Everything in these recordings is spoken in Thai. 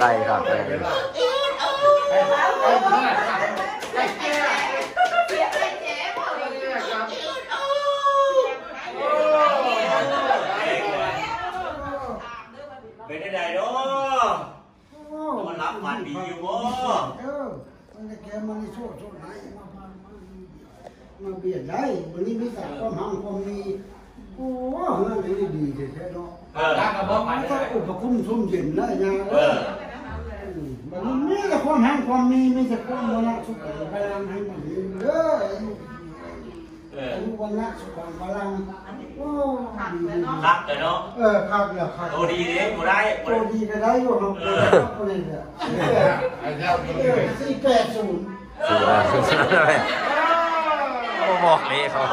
ได้ครับเป็นได้เนาะมันรับมันดีอยู่บ่มันจะแกมันในช่วงไหนมาเบียดได้วันนี้มีแต่ความหังความมีโอ้เฮือนนี่ดีแท้ๆเนาะรักกับบ่มันก็อุปคุ้มชุ่มเย็นได้ยังมันมีแต่ความหังความมีไม่ใช่ความวันละสุขพลังให้มันเด้อวันละสุขพลังโอ้รักแต่เนาะครับแล้วครับโตดีเด้บ่ได้โตดีก็ได้อยู่เนาะคนนี้เนี่ย480 เลยเขาบอกนี่เขา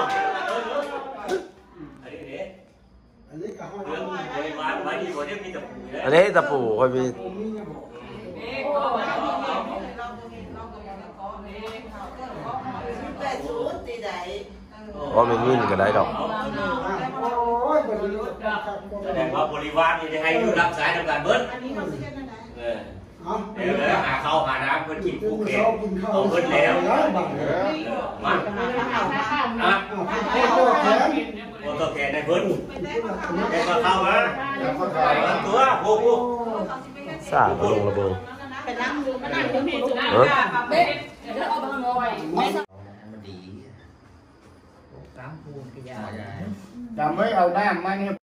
อันนี้ก็ห้องไว้ดีกว่านี้มีตะปูอันนี้ตะปูค่อยมีว่ามันวิ่งก็ได้ดอกแสดงว่าบริวารนี่จะให้อยู่รับสายทำการเบิ้ลเดี๋ยวหาข้าวหาน้ำเพื่อกินผู้เก็บเอาเบิ้ลแล้วมาโอ้ตัวแกในเบิ้ลแกมาเข้ามาตัวผู้สาบลงระเบิดจะไม่เอาน้ำมาเนี่ย